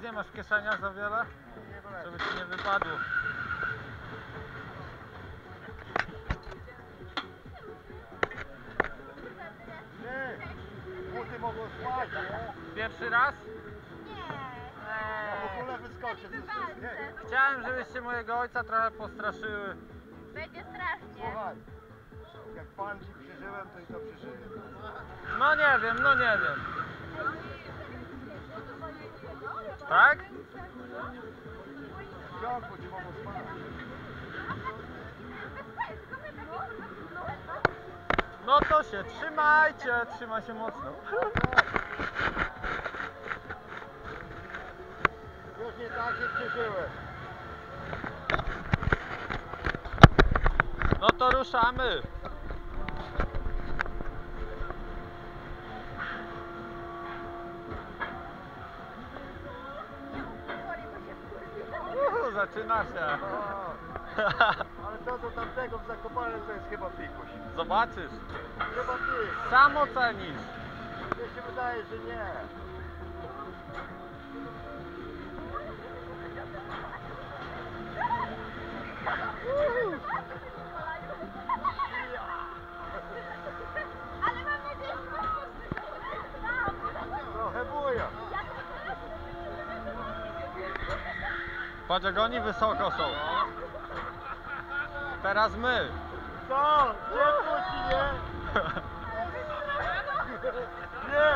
nie masz w kieszeniach za wiele? Żeby ci nie wypadło. Buty mogą spać, nie? Pierwszy raz? A w ogóle wyskoczę ze wszystkie. Chciałem, żebyście mojego ojca trochę postraszyły. Będzie strasznie. Słuchaj, jak pan ci przeżyłem, to i to przeżyję. No nie wiem, no nie wiem. Tak? Ciągu ci mogą spać. No to się trzymajcie, trzyma się mocno. Już nie tak się przeżyłem. No to ruszamy. Zaczyna się. Ale to do tamtego w Zakopanem to jest chyba pikuś. Zobaczysz. Chyba ty. Sam ocenisz. Mnie się wydaje, że nie. Ale mam nadzieję, że Trochę buja. Patrz jak oni wysoko są. Teraz my. Co? Ciepło ci nie? Nie.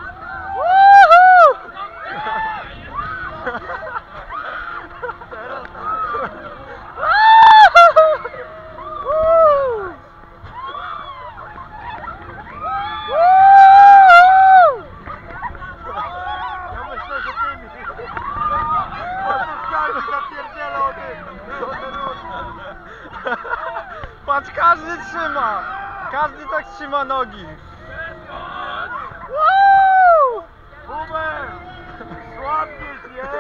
Teraz ja myślę, że ty mi pozyskali zapierdzielą o tym. Patrz, każdy trzyma. Każdy tak trzyma nogi. Boomer! Słabniesz, nie?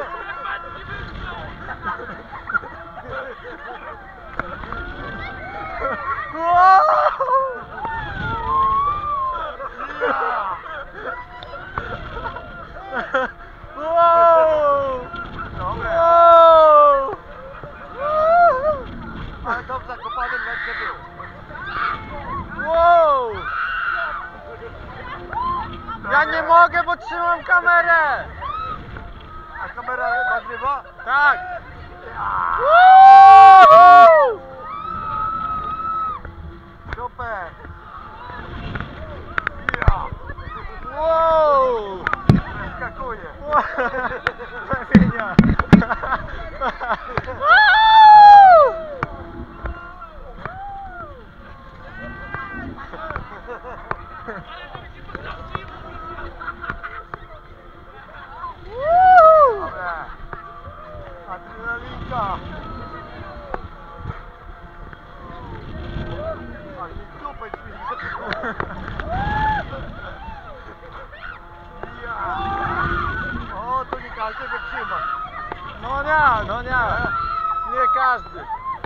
Dobre. Ale to w Zakopanem lepsze było. Wow! Ja nie mogę, bo trzymam kamerę! A kamera nagrywa? Tak! Super! Wow! Skakuje! Trafienia! Dobra! Adrenalinka! Aż mi dupę ćwiczy! O, to nie każdy wytrzyma! No nie, no nie! Nie każdy!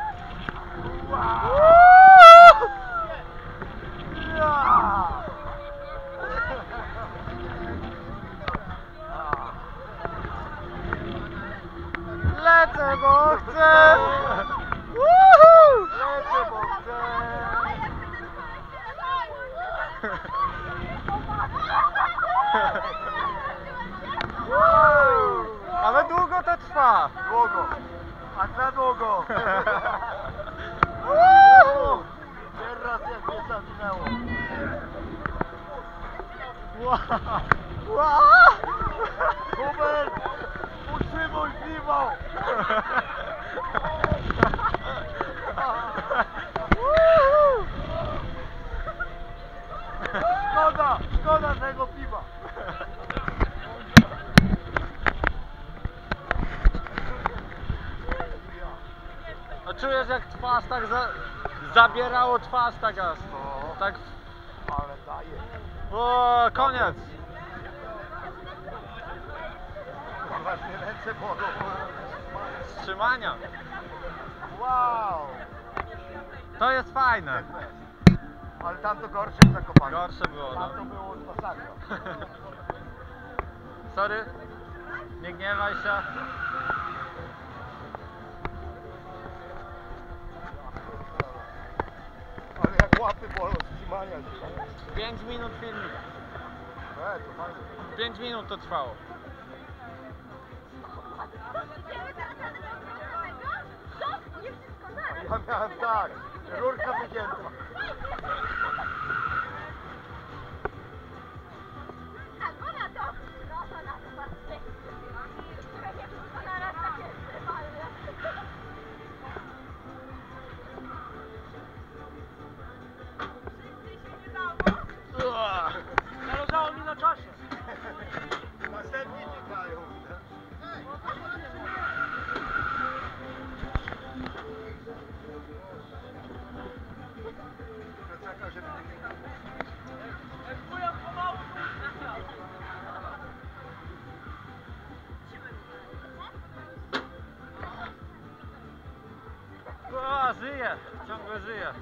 Lecę, bo chcę! Lecę, bo chcę! Ale długo to trwa! Długo! A za długo! Teraz jak mnie zawinęło! Hubert! Utrzymaj piwo! Szkoda tego piwa! A czujesz jak twarz tak zabierało twarz tak aż. No. Tak. Ale daje! O, koniec! Właśnie ręce bolą! Wstrzymania. Wow! To jest fajne. Ale tam to gorsze w Zakopanem. Gorsze było, no. Tam to było masakra. Sorry. Nie gniewaj się. Ale jak łapy bolą z trzymania się. 5 minut filmik. To fajnie. 5 minut to trwało. Idziemy teraz na tego? Co? Nie wszystko naraz. Ja miałem tak, rurka wygięta. Albo na to. No to na to patrzcie. Nie wszystko naraz takie ekstremalne. Wszyscy się nie dało. Zależało mi na czasie. Następni czekają. Czeka, żeby O, żyje, ciągle żyje.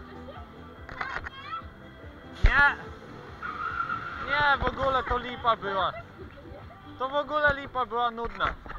Nie! Nie, w ogóle to lipa była. To w ogóle lipa była nudna.